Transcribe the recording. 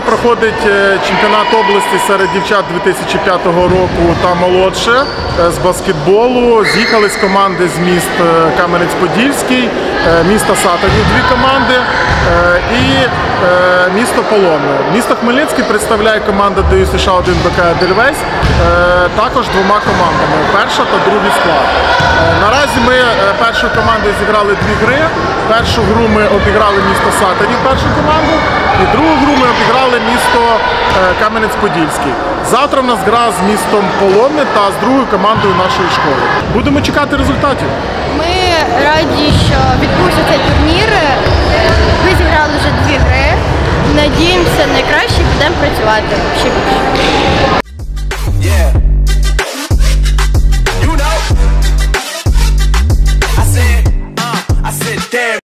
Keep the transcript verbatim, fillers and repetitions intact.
проходить чемпіонат області серед дівчат дві тисячі п'ятого року та молодше з баскетболу. З'їхались команди з міст Кам'янець-Подільський, місто Сатанів, дві команди, і місто Полонне. Місто Хмельницький представляє команда ДЮСШ один Б К Едельвейс, також двома командами, перша та другий склад. Наразі ми першою командою зіграли дві гри. Першу гру ми обіграли місто Сатанів, першу команду, і другу гру ми обіграли місто Кам'янець-Подільський. Завтра в нас гра з містом Полонне та з другою командою нашої школи. Будемо чекати результатів. Ми раді, що відбувся цей турнір. Ми зіграли вже дві гри. Надіємося, найкраще будемо працювати.